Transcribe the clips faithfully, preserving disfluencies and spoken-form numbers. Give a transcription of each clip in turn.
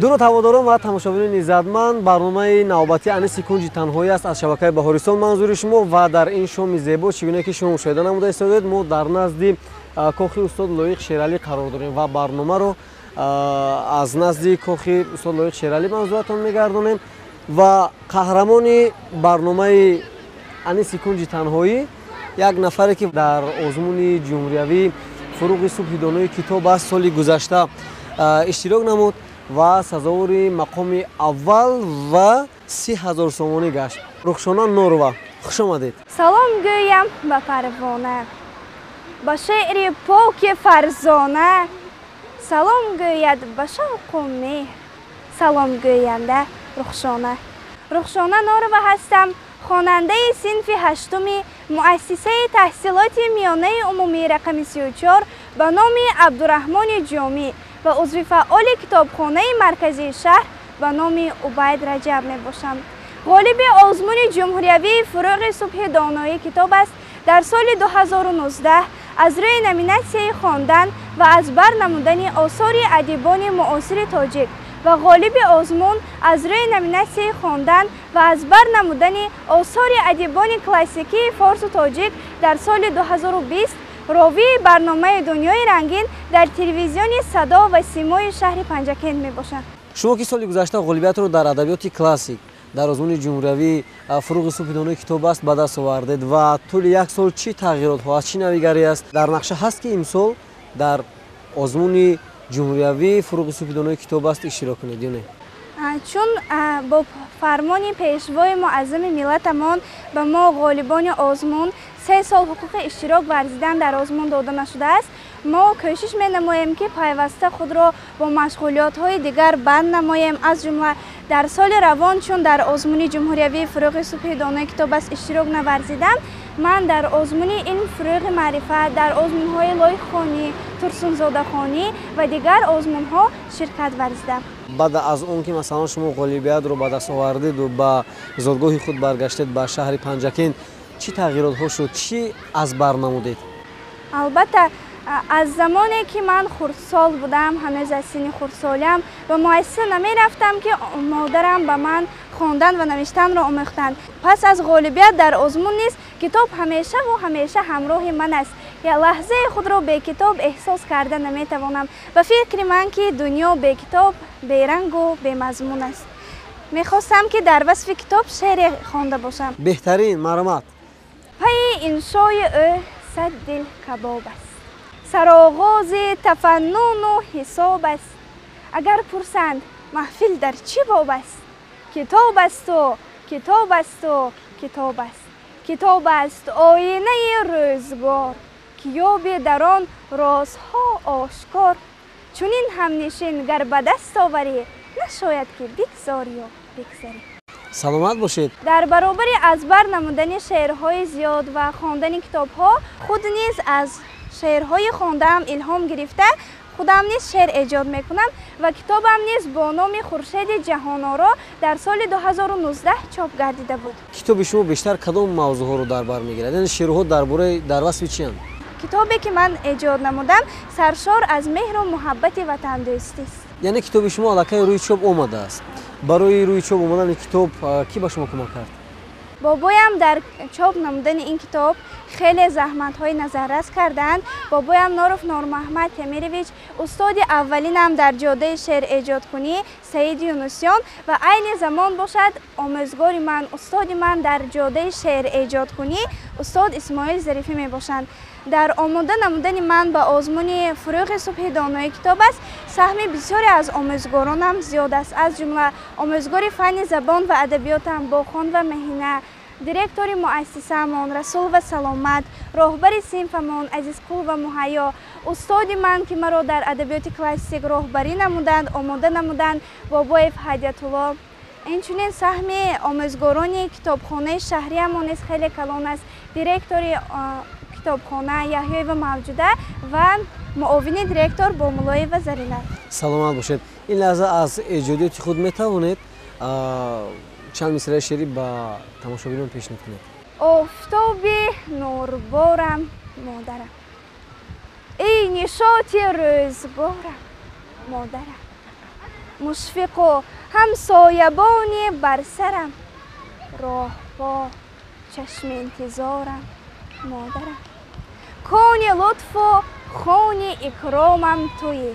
хурмат ҳаводорон ва тамошобинони иззатманд, барномаи навбати Аниси кунҷи танҳоӣ аст аз шабакаи Баҳористон манзури шумо ва дар ин шоми зебо чӣ гуне ки шумо мушоҳида намуда истодед, мо дар назди кохи устод Лоиқ Шералӣ қарор дорем ва барномаро аз назди кохи устод Лоиқ Шералӣ манзуратон мегардонем ва қаҳрамони барномаи Аниси кунҷи танҳоӣ як нафаре ки дар озмуни ҷумҳуриявӣ фуруғи субҳи донои китоб аст соли гузашта иштирок намуд ва сазовори мақоми аввал ва си ҳазор сомонӣ гашт. Рухшона Нурова, хуш омадед. Салом гӯям ба Парвона, ба шеъри поки фарзона. Салом гӯяд ба шавқу меҳр, салом гӯянда Рухшона. Рухшона Нурова ҳастам, хонандаи синфи ҳаштуми муассисаи таҳсилоти миёнаи умумии рақами си ӯ чор ба номи Абдураҳмони Ҷомӣ ва узви фаъоли китобхонаи марказии шаҳр ба номи Убайд Раҷаб мебошам. ғолиби озмуни ҷумҳуриявии фуруғи субҳи доноӣ китоб аст. Дар соли ду ҳазору нуздаҳ аз рӯи номинатсияи хондан ва аз бар намудани осори адибони муосири тоҷик ва ғолиби озмун аз рӯи номинатсияи хондан ва аз бар намудани осори адибони классикии форсу тоҷик дар соли ду ҳазору бист ровии барномаи Дунёи рангин дар телевизиони Садо ва Симои шаҳри Панҷакент мебошад. Шумо ки соли гузашта ғолибиятро дар адабиёти классик дар озмуни ҷумҳуриявӣ фуруғи субҳи донои китоб аст ба даст овардед ва тӯли як сол чӣ тағйиротҳо аст, чӣ навигарӣ аст дар нақша ҳаст ки имсол дар озмуни ҷумҳуриявӣ фуруғи субҳи донои китоб аст иштирок кунед ё не? Чун бо фармони пешвои муаззами миллатамон ба мо ғолибони озмун се сол ҳуқуқи иштирок варзидан дар озмун дода нашудааст, мо кӯшиш менамоем ки пайваста худро бо машғулиётҳои дигар банд намоем. Аз ҷумла дар соли равон чун дар озмуни ҷумҳуриявии фуруғи субҳи донои китоб аст иштирок наварзидам, ман дар озмуни илм фуруғи маърифат, дар озмунҳои Лоиқхонӣ, Турсунзодахонӣ ва дигар озмунҳо ширкат варзидам. Баъд аз он ки масалан шумо ғолибиятро ба даст овардеду ба зодгоҳи худ баргаштед ба шаҳри Панҷакент, чӣ тағйиротҳо шуд, чӣ аз бар намудед? Албатта аз замоне ки ман хурдсол будам, ҳанӯз аз синни хурдсолиам, ба муассиса намерафтам ки модарам ба ман хондан ва навиштанро омӯхтанд. Пас аз ғолибият дар озмун низ китоб ҳамеша ва ҳамеша ҳамроҳи ман аст. Я лаҳзаи худро бе китоб эҳсос карда наметавонам. Ба фикри ман ки дунё бе китоб берангу бемазмун аст. Мехостам ки дар васфи китоб шеъре хонда бошам. Беҳтарин, марҳамат. Пайи иншои ӯ сад дил кабоб аст. Сароғози тафаннуну ҳисоб аст. Агар пурсанд маҳфил дар чӣ боб аст? Китоб асту, китоб асту, китоб аст. Китоб аст оинаи рӯзгор, ки ёбӣ дар он розҳо ошкор. Чунин ҳамнишин гар ба даст оварӣ, нашояд ки бигзор ё бигзарӣ. Саломат бошед. Дар баробари аз бар намудани шеърҳои зиёд ва хондани китобҳо, худ низ аз шеърҳои хондаам илҳом гирифта худам низ шеър эҷод мекунам ва китобам низ бо номи Хуршеди ҷаҳоноро дар соли ду ҳазору нуздаҳ чоп гардида буд. Китоби шумо бештар кадом мавзӯъҳоро дар бар мегирад? Яъне шеърҳо дар бораи дар васфи чианд? Китобе ки ман эҷод намудам саршор аз меҳру муҳаббати ватандӯстист. Яъне китоби шумо аллакай рӯи чоп омадааст. Барои рӯи чоп омадани китоб кӣ ба шумо кӯмак кард? бобоям дар чоп намудани ин китоб хеле заҳматҳои назаррас карданд. Бобоям Нуров Нурмаҳмад Темирович, устоди аввалинам дар ҷодаи шеър эҷодкунӣ Саиди Юнусён ва айни замон бошад омӯзгори ман, устоди ман дар ҷодаи шеър эҷодкунӣ устод Исмоил Зарифӣ мебошанд. Дар омода намудани ман ба озмуни фуруғи субҳи доноӣ китоб аст саҳми бисёре аз омӯзгоронам зиёд аст. Аз ҷумла омӯзгори фанни забон ва адабиётам Бохон ва Меҳина, директори муассисаамон Расул ва Саломат, роҳбари синфамон Азизқул ва Муҳайё, устоди ман ки маро дар адабиёти классик роҳбарӣ намуданд, омода намуданд Бобоев Ҳадиятулло. Инчунин саҳми омӯзгорони китобхонаи шаҳриамон низ хеле калон аст. Директори китобхона Яҳёева Мавҷуда ва муовини директор Бомулоева Зарина. Саломат бошед. Ин лаҳза аз эҷодиёти худ метавонед чанд мисраи шеърӣ ба тамошобинон пешниҳод кунед? Офтоби нурборам модарам, эй нишоти рӯзгорам модарам, مشفق هم سایبانی بر سرم، راهبا چشم انتظارم مادرم. کان لطف و خان اکرامم تویی،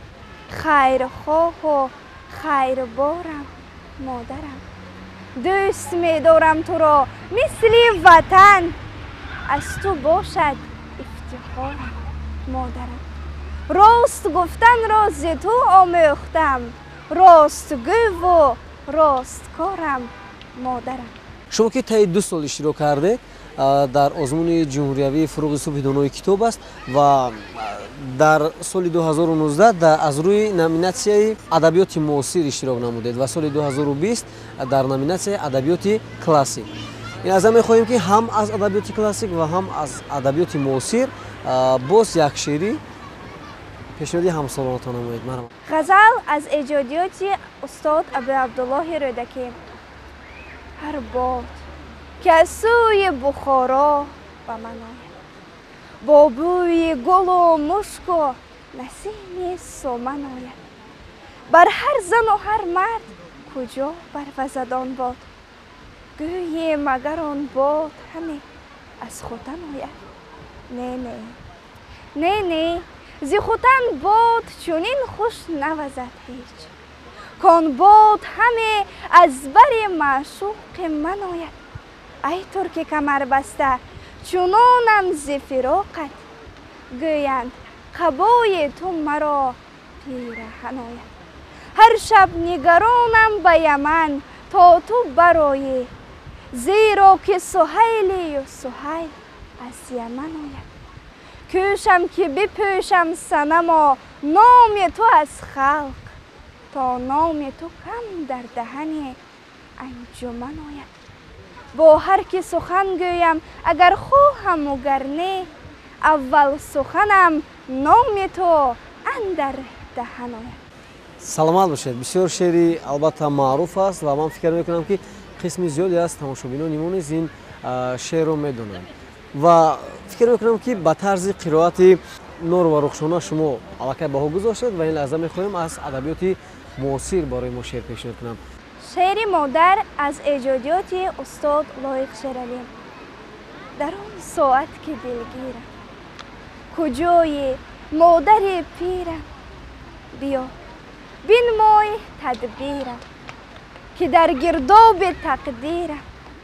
خیرخواه و خیربارم مادرم. دوست می دارم تو را مثل وطن، از تو باشد افتخارم مادرم. راست گفتن را ز تو آموختم، راستگو و راستکارم مادرم. شما که طی دو سال اشتراک کرده در آزمون جمهوریوی فروغ صبح دانای کتاب است و در سال دو هزار و نوزده در از روی نامیناسیای ادبیات معاصر اشتراک نمودید و سال دو هزار و بیست در نامیناسیای ادبیات کلاسیک. این از همه خواهیم که هم از ادبیات کلاسیک و هم از ادبیات معاصر باز یک شعری پیشنهادی همسالانتان نمایید. مرحبا. غزل از ایجادیات استاد ابو عبدالله رودکی. هر باد که از سوی بخارا به من آید، با بوی گل و مشک و نسیم سومن آید، بر هر زن و هر مرد کجا بروزد آن باد، گویی مگر آن باد همه از خوتن آید. نه نه نه نه زی خوتن باد چونین خوش نوزد هیچ، کان باد همه از بر معشوق من آید. ای ترک کمر بسته چونانم ز فراقت، گویند قبای تو مرا پیرهن آید. هر شب نگرانم به یمن تا تو برآیی، زیرا که سهیلی و سهیل از یمن آید. کوشم که بپوشم صنما نام تو از خلق، تا نام تو کم در دهن انجمن آید. با هر که سخن گویم اگر خواهم و گر نه، اول سخنم نام تو اندر دهن آید. سلامت باشید. بسیار شعری البته معروف است و من فکر میکنم که قسم زیادی از تماشابینان نیز این شعر رو میدونند و فکر میکنم که به طرز قرائت نور و رخشانه شما علاقه بها گذاشتید و این لحظه میخوایم از ادبیات معاصر برای ما شعر پیشنهاد کنم. شعر مادر از ایجادیات استاد لایق شیرعلی. در آن ساعت که دلگیرم، کجای مادر پیرم، بیا بنمای تدبیرم که در گرداب تقدیرم.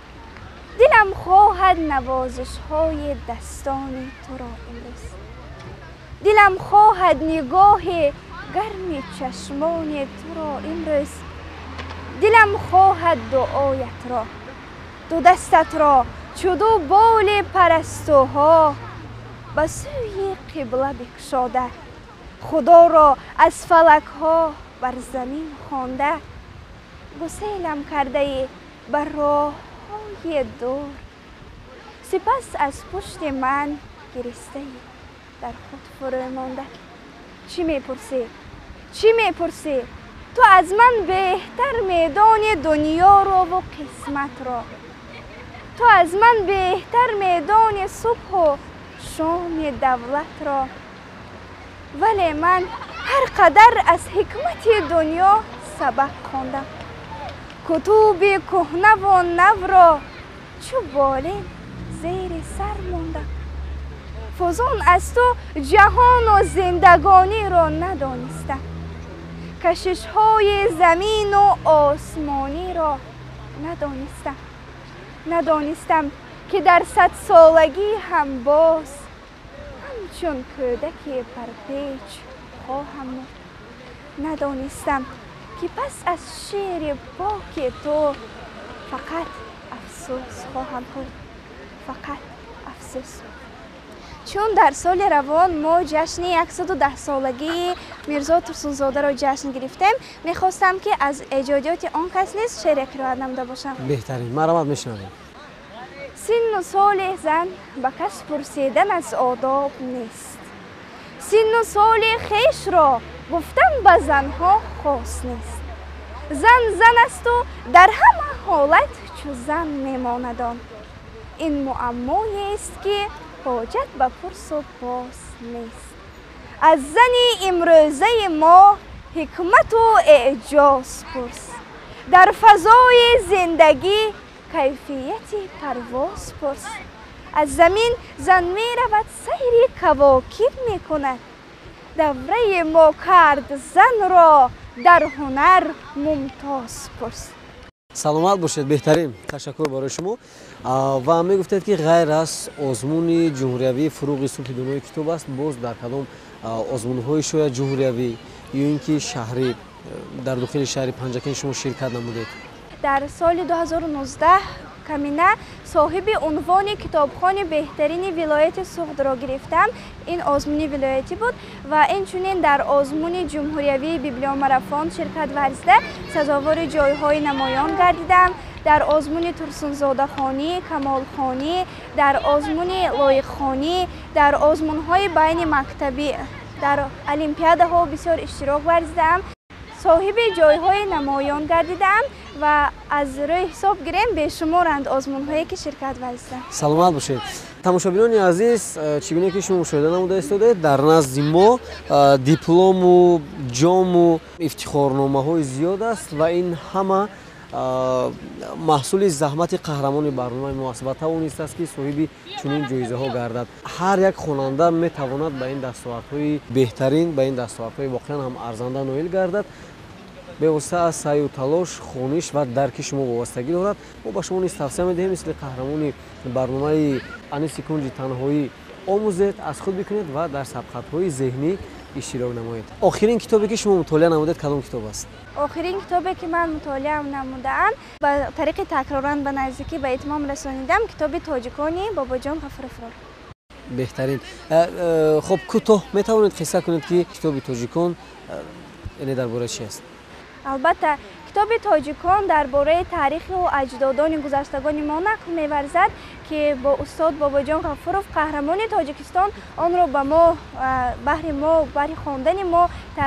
دلم خواهد نوازش های دستان تو را امروز، دلم خواهد نگاه گرم چشمان تو را امروز. دلم خواهد دعایت را، دو دستت را چو دو بال پرستوها به سوی قبله بکشاده، خدا را از فلک ها بر زمین خوانده. گسیلم کرده ای بر راه های دور، سپس از پشت من گرسته ای در خود فرو مانده. چی میپرسی؟ چی میپرسی؟ تو از من بهتر میدانی دنیا را و قسمت را، تو از من بهتر میدانی صبح و شام دولت را. ولی من هر قدر از حکمت دنیا سبق خواندم، کتب کهنه و نو را چو بالین زیر سر ماندم. فزون از تو جهان و زندگانی را ندانستم، کشش های زمین و آسمانی را ندانستم. ندانستم که در صد سالگی هم باز همچون کودک پرپیچ خواهم مرد. ندانستم که پس از شعر پاک تو فقط افسوس خواهم خورد، فقط افسوس. چون در سال روان ما جشن صد و ده سالگی میرزا ترسونزاده را جشن گرفتیم، میخواستم که از ایجادیات آن کس نیز شعر قرائت نموده باشم. بهترین مرحمت میشنویم. سن و سال زن به کس پرسیدن از آداب نیست، سن و سال خیش را گفتن به زنها خاص نیست. زن زن است و در همه حالت چو زن میماند آن. این معمایی است که حاجت به پرس و پاس نیست. از زن امروزه ما حکمت و اعجاز پرس. در فضای زندگی کیفیت پرواز پرس. از زمین زن می رود سیر کواکب می کند. دوره ما کرد زن را در هنر ممتاز پرس. саломат бошед. беҳтарин, ташаккур барои шумо. ва мегуфтед ки ғайр аз озмуни ҷумҳуриявии фуруғи субҳи дунои китоб аст, боз дар кадом озмунҳои шояд ҷумҳуриявӣ ё ин ки шаҳрӣ дар дохили шаҳри панҷакен шумо ширкат намудед? дар соли ду ҳазору нуздаҳ камина соҳиби унвони китобхони беҳтарини вилояти суғдро гирифтам. ин озмуни вилоятӣ буд ва инчунин дар озмуни ҷумҳуриявии библиомарафон ширкат варзида сазовори ҷойҳои намоён гардидам. дар озмуни турсунзодахонӣ, камолхонӣ, дар озмуни лоиқхонӣ, дар озмунҳои байни мактабӣ, дар олимпиадаҳо бисёр иштирок варзидам. соҳиби ҷойҳои намоён гардидам ва аз рӯи ҳисоб гирем бешуморанд озмунҳое ки ширкат варзидам. саломат бошед. тамошобинони азиз, чӣ гуне ки шумо мушоҳида намуда истодаед, дар назди мо диплому, ҷому, ифтихорномаҳои зиёд аст ва ин ҳама маҳсули заҳмати қаҳрамони барномаи мо аст ва тавонист ки соҳиби чунин ҷоизаҳо гардад. ҳар як хонанда метавонад ба ин дастовардҳои беҳтарин, ба ин дастовардҳои воқеан ҳам арзанда ноил гардад. бевосита аз саъю талош, хониш ва дарки шумо вобастагӣ дорад. мо ба шумо низ тавсия медиҳем мисли қаҳрамони барномаи Аниси Кунҷи танҳоӣ омӯзед, аз худ бикунед ва дар сабқатҳои зеҳнӣ иштирок намоед. охирин китобе ки шумо мутолиа намудед кадом китоб аст? охирин китобе ки ман мутолиа намудаам ба тариқи такроран ба наздикӣ ба итмом расонидам китоби тоҷикони Бобоҷон Ғафурофрор. беҳтарин. хоб кӯтоҳ метавонед қисса кунед ки китоби тоҷикон яъне дар бораи чи аст? албатта китоби тоҷикон дар бораи таъриху аҷдодони гузаштагони мо нақл меварзад ки бо устод Бобоҷон Ғафуров қаҳрамони Тоҷикистон онро ба мо баҳри мо баҳри хондани мо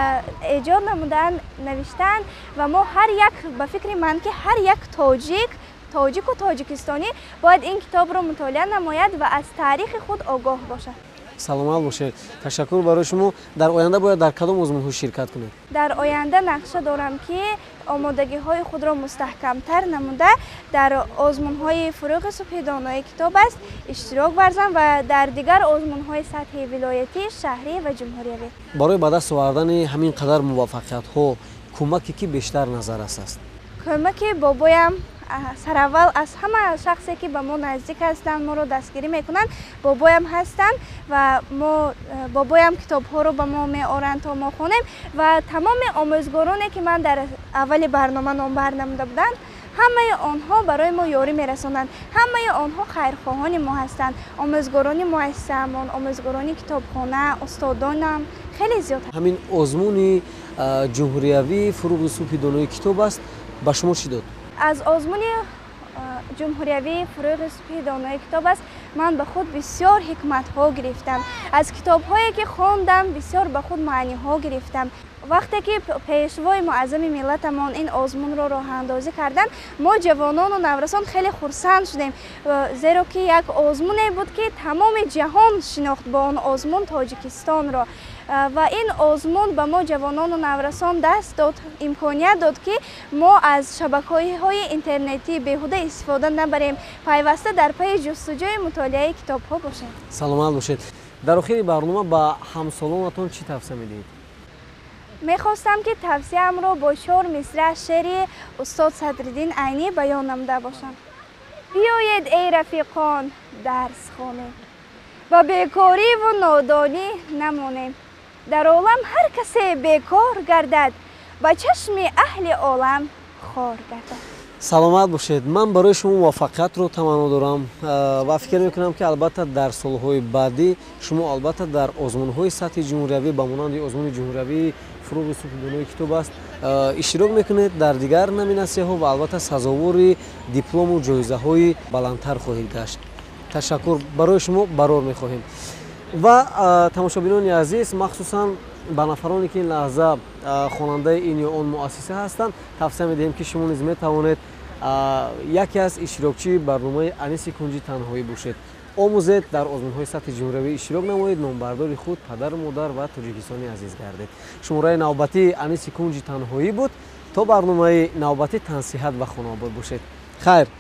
эҷод намуданд, навиштанд ва мо ҳар як ба фикри ман ки ҳар як тоҷик тоҷику тоҷикистонӣ бояд ин китобро мутолиа намояд ва аз таърихи худ огоҳ бошад. саломат бошед. ташаккур барои шумо. дар оянда бояд дар кадом озмунҳо ширкат кунед? дар оянда нақша дорам ки омодагиҳои худро мустаҳкамтар намуда дар озмунҳои фуруғи субҳи донои китоб аст иштирок варзам ва дар дигар озмунҳои сатҳи вилоятӣ, шаҳрӣ ва ҷумҳуриявӣ. барои ба даст овардани ҳамин қадар муваффақиятҳо кӯмаке ки бештар назар аст? кӯмаки бобоям сараввал аз ҳама шахсе ки ба мо наздик ҳастанд, моро дастгирӣ мекунанд, бобоям ҳастанд ва мо бобоям китобҳоро ба мо меоранд то мо хонем ва тамоми омӯзгороне ки ман дар аввали барнома номбар намуда буданд, ҳамаи онҳо барои мо ёрӣ мерасонанд. ҳамаи онҳо хайрхоҳони мо ҳастанд. омӯзгорони муассисаамон, омӯзгорони китобхона, устодонам хеле зиёд. ҳамин озмуни ҷумҳуриявии фуруғи субҳи донои китоб аст ба шумо чӣ дод? аз озмуни ҷумҳуриявии фуруғи субҳи донои китоб аст ман ба худ бисёр ҳикматҳо гирифтам. аз китобҳое ки хондам бисёр ба худ маъниҳо гирифтам. вақте ки пешвои муаззами миллатамон ин озмунро роҳандозӣ карданд, мо ҷавонону наврасон хеле хурсанд шудем, зеро ки як озмуне буд ки тамоми ҷаҳон шинохт бо он озмун Тоҷикистонро ва ин озмун ба мо ҷавонону наврасон даст дод, имконият дод ки мо аз шабакаҳои интернетӣ беҳуда истифода набарем, пайваста дар паи ҷустуҷӯи мутолиаи китобҳо бошем. саломат бошед. дар охири барнома ба ҳамсолонатон чӣ тавсия медиҳед? мехостам ки тавсияамро бо чор мисра шеъри устод Садриддин Айнӣ баён намуда бошам. биёед эй рафиқон дарс хонем ва бекориву нодонӣ намонем. дар олам ҳар касе бекор гардад, ба чашми аҳли олам хор гардад. саломат бошед. ман барои шумо муваффақиятро таманно дорам ва фикр мекунам ки албатта дар солҳои баъдӣ шумо албатта дар озмунҳои сатҳи ҷумҳуриявӣ ба монанди озмуни ҷумҳуриявии фуруғи субҳи донои китоб аст иштирок мекунед, дар дигар номинасияҳо ва албатта сазовори диплому ҷоизаҳои баландтар хоҳед гашт. ташаккур барои шумо барор мехоҳем. ва тамошобинони азиз, махсусан ба нафароне ки ин лаҳза хонандаи ин ё он муассиса ҳастанд, тавсия медиҳем ки шумо низ метавонед яке аз иштирокчии барномаи Аниси Кунҷи танҳоӣ бошед. омӯзед, дар озмунҳои сатҳи ҷумҳуриявӣ иштирок намоед, номбардори худ падару модар ва тоҷикистони азиз гардед. шумораи навбатии Аниси Кунҷи Танҳоӣ буд. То барномаи навбатӣ тансиҳат ва хунобод бошед. хайр.